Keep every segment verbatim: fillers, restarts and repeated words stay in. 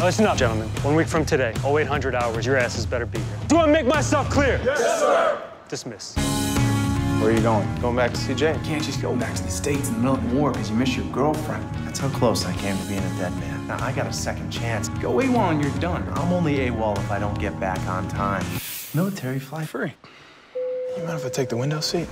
Listen up, gentlemen. One week from today, oh eight hundred hours, your asses better be here. Do I make myself clear? Yes, sir. Dismiss. Where are you going? Going back to see Jane. You can't just go back to the States in the middle of the war because you miss your girlfriend. That's how close I came to being a dead man. Now, I got a second chance. Go AWOL and you're done. I'm only AWOL if I don't get back on time. Military, fly free. You mind if I take the window seat?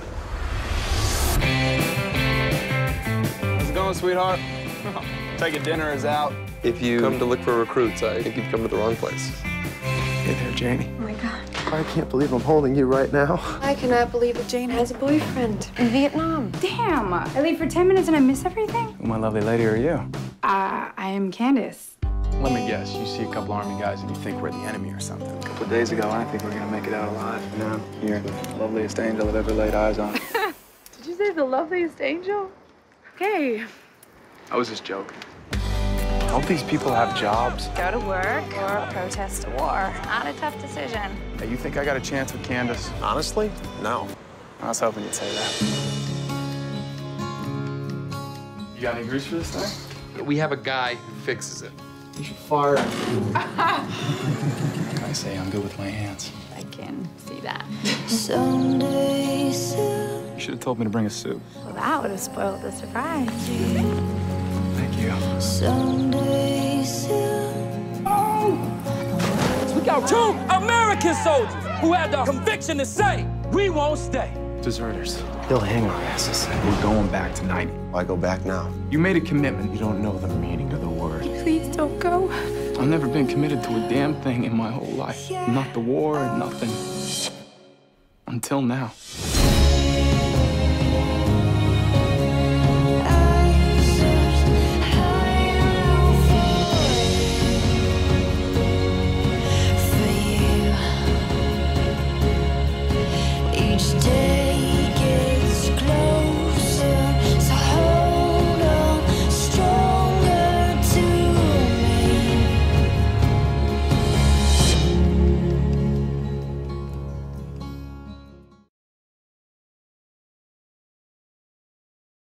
How's it going, sweetheart? Taking dinner is out. If you come to look for recruits, I think you've come to the wrong place. Hey there, Janie. Oh, my God. I can't believe I'm holding you right now. I cannot believe that Jane has a boyfriend in Vietnam. Damn! I leave for ten minutes and I miss everything? Who, my lovely lady, are you? Uh, I am Candace. Let me guess, you see a couple army guys and you think we're the enemy or something. A couple of days ago, I didn't think we were gonna make it out alive. Now, you're the loveliest angel I've ever laid eyes on. Did you say the loveliest angel? Okay. I was just joking. Don't these people have jobs? Go to work or protest a war. Not a tough decision. Hey, you think I got a chance with Candace? Honestly, no. I was hoping you'd say that. You got any grease for this thing? We have a guy who fixes it. You should fire. I say I'm good with my hands. I can see that. Someday soon. You should have told me to bring a suit. Well, that would have spoiled the surprise. Thank you. Someday soon. We got two American soldiers who had the conviction to say, we won't stay. Deserters. They'll hang our asses. We're going back tonight. Why go back now? You made a commitment. You don't know the meaning of the word. Please don't go. I've never been committed to a damn thing in my whole life. Not the war, nothing. Until now.